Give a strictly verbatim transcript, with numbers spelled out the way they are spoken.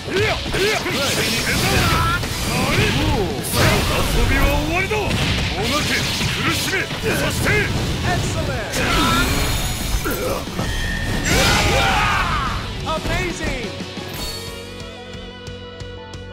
びは終わりだ。もがけ苦しめそして